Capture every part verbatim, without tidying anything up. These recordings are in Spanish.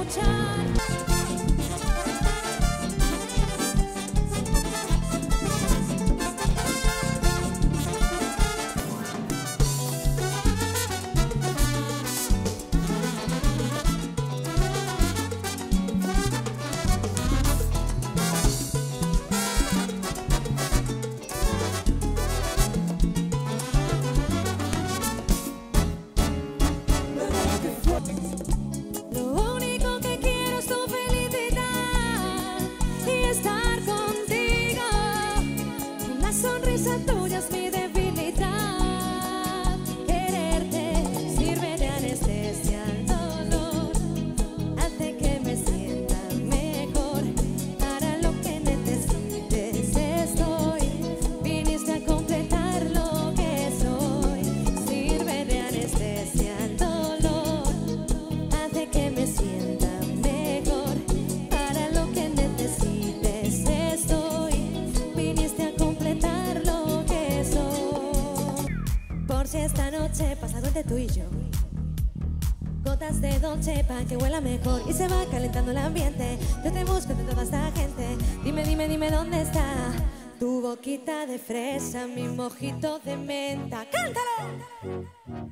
Esta noche pasado entre tú y yo, gotas de dolce pa' que huela mejor y se va calentando el ambiente. Yo te busco entre toda esta gente. Dime, dime, dime dónde está tu boquita de fresa, mi mojito de menta. ¡Cántalo!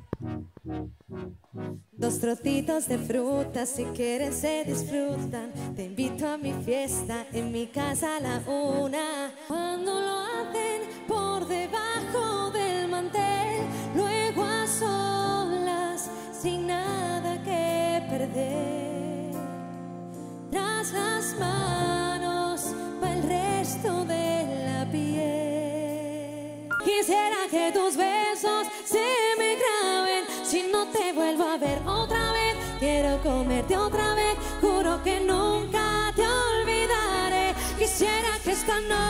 Dos trocitos de fruta, si quieren se disfrutan. Te invito a mi fiesta, en mi casa a la una. Cuando lo hacen por debajo del mantel, luego a solas, sin nada que perder. Tras las manos va el resto de la piel. Quisiera que tus besos se me graben. Si no te vuelvo a ver otra vez, quiero comerte otra vez. Juro que nunca te olvidaré. Quisiera que esta no,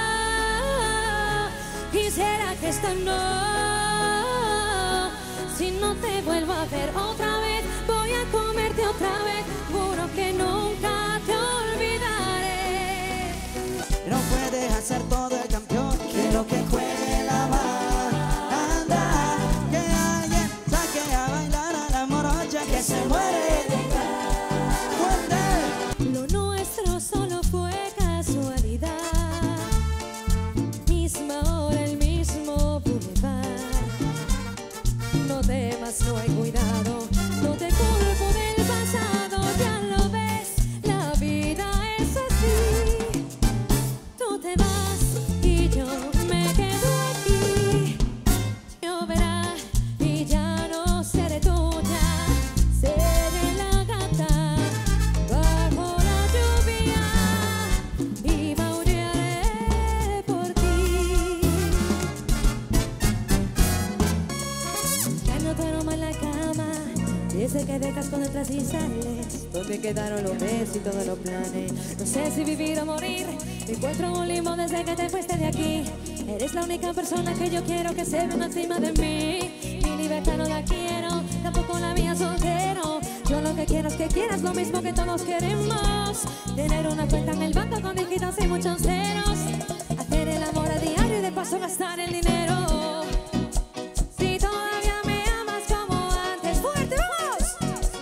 quisiera que esta no. Si no te vuelvo a ver otra vez, voy a comerte otra vez. Juro que nunca te olvidaré. No puedes hacer todo el campeón, quiero que juegue la banda. Que alguien saque a bailar a la morocha que se muere de fuerte. Lo nuestro solo fue casualidad. Misma hora, el mismo boulevard. No temas, no hay cuidado, no te culpo del pasado. Ya lo ves, la vida es así. Tú te vas y yo me quedo aquí. Lloverá y ya no seré tuya. Seré la gata bajo la lluvia y maullaré por ti. Ya no duermo en la cama desde que dejas con otras y sales. ¿Dónde quedaron los besos y todos los planes? No sé si vivir o morir. Me encuentro en un limbo desde que te fuiste de aquí. Eres la única persona que yo quiero que se venga encima de mí. Mi libertad no la quiero, tampoco la mía soltero. Yo lo que quiero es que quieras lo mismo que todos queremos. Tener una cuenta en el banco con dígitos y muchos ceros. Hacer el amor a diario y de paso gastar el dinero. Si todavía me amas como antes, fuerte, vamos.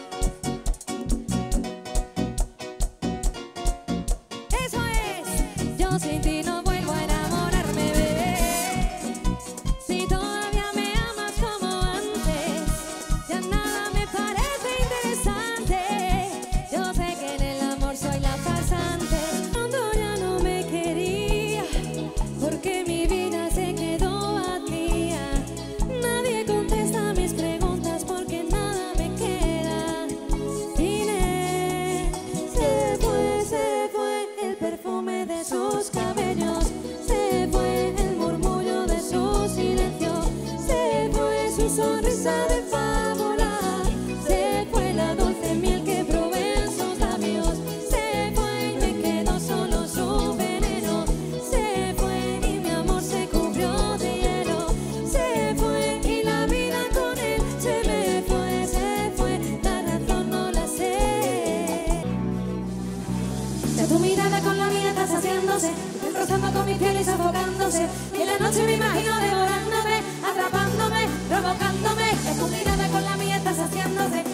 Eso es, yo sin ti no vuelvo a enamorarme, bebé. Si todavía me amas como antes, ya nada me parece interesante. Yo sé que en el amor soy la farsante. Cuando ya no me quería, porque mi vida se quedó vacía. Nadie contesta mis preguntas porque nada me queda. Sin él se fue, se fue el perfume de sus cabellos. Se fue el murmullo de su silencio. Se fue su sonrisa de fábula. Se fue la dulce miel que probé en sus labios. Se fue y me quedó solo su veneno. Se fue y mi amor se cubrió de hielo. Se fue y la vida con él se me fue, se fue. La razón no la sé. Ya tu mirada con la mía está saciándose, estoy rozando con mi piel y sofocándose. Y en la noche me imagino devorándome, atrapándome, provocándome. Ya tu mirada con la mía está saciándose, estoy rozando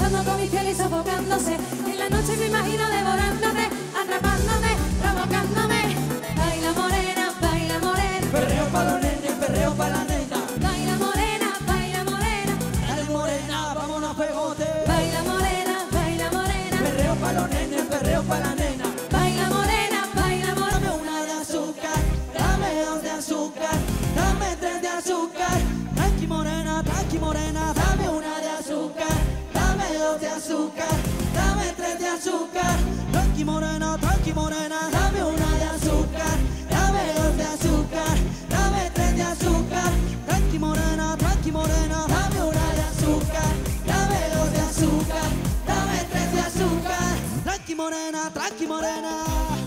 rozando con mi piel y sofocándose. En la noche me imagino devorándote, atrapándome, provocándome. Baila morena, baila morena. Perreo pa' los nenes, perreo pa' la nena. Baila morena, baila morena. Dale morena, vámonos pegote. Baila morena, baila morena. Perreo pa' los nenes, perreo pa' la nena. Baila morena, baila morena. Dame una de azúcar, dame dos de azúcar, dame tres de azúcar. Tranqui morena, tranqui morena, dame una de azúcar, dame dos de azúcar, dame tres de azúcar. Tranqui morena, tranqui morena, dame una de azúcar, dame dos de azúcar, dame tres de azúcar. Tranqui morena, tranqui morena, dame una de azúcar, dame dos de azúcar, dame tres de azúcar. Tranqui morena, tranqui morena.